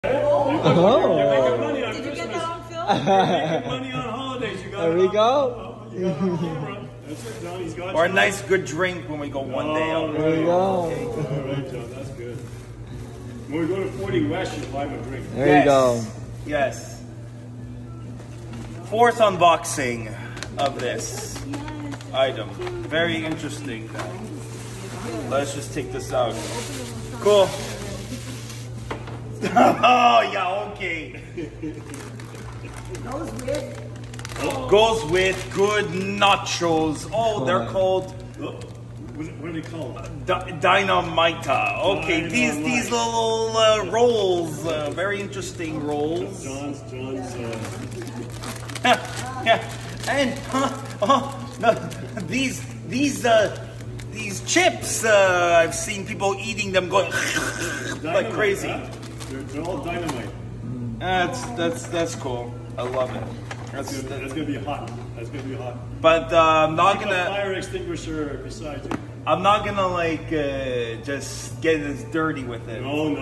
Oh. You're making money on Did you Christmas. get that on film? You're making money on holidays. You got There it we on- go. You got it on camera. That's it, John. He's got Or a you. nice good drink when we go one day out. There we go. All right, John. That's good. When we go to 40 West, you'll buy him a drink. There you go. Yes. Fourth unboxing of this item. Very interesting. Let's just take this out. Cool. Oh, yeah, okay. Goes with good nachos. Oh, they're called Oh, what are they called? Dynamita. Okay, these little rolls, very interesting rolls. John's. Yeah, and no, these chips. I've seen people eating them going like crazy. Huh? They're all dynamite. That's cool. I love it. That's gonna be hot. That's gonna be hot. But I'm not Keep a gonna. fire extinguisher beside you. I'm not gonna like just get as dirty with it. No, no.